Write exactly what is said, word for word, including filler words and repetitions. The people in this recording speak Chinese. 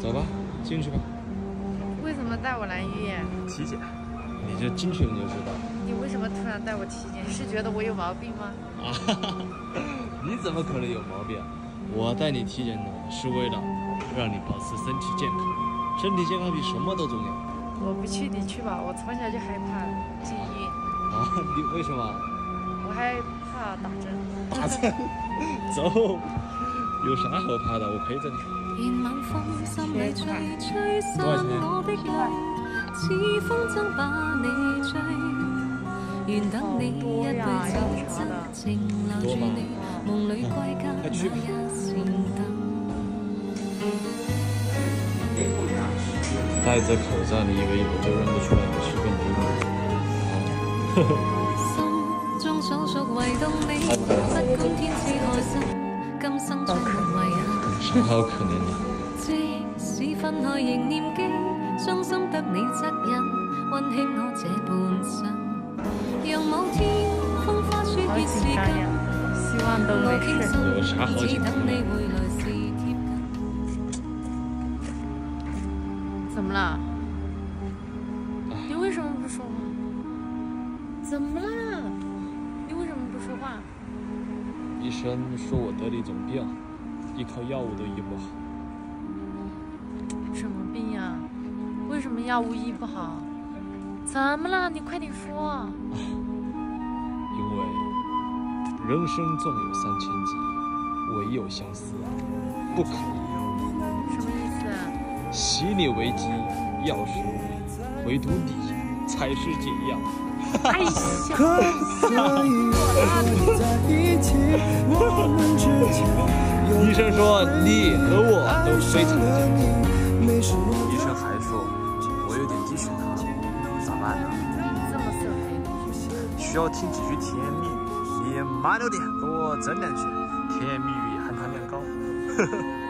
走吧，进去吧。 为什么带我来医院？ 体检，你这进去了你就知道。 你为什么突然带我体检？是觉得我有毛病吗？ 啊哈哈，你怎么可能有毛病？我带你体检呢，是为了让你保持身体健康，身体健康比什么都重要。 我不去，你去吧。我从小就害怕进医院。 啊，你为什么？ 我害怕打针。 打针？走，有啥好怕的？我陪着你。多少钱？ 多呀，要查的。 多吗？快去吧。戴着口罩，你以为我就认不出来你是个美女？呵呵。啥好可怜的？即使分開仍念記，傷心得你惻隱，溫馨我這半生。讓某天風花雪月時間， 希望都沒事。 有啥好緊張的？ 怎麼了？你為什麼不說話？怎麼了？你為什麼不說話？ 醫生說我得了一種病，依靠藥物都醫不好。 什麼病呀？為什麼藥物醫不好？怎麼了？你快點說。 因為人生縱有三千疾，唯有相思不可醫。 什麼意思啊？ 洗你為機，藥是無，唯獨你才是解藥。 哎呀！ 醫生說你和我都非常健康。醫生還說我有點低血糖，咋辦呢？ 這麼色黑， 需要聽幾句甜言蜜語。你慢了點，給我整兩句。甜言蜜語含糖量高。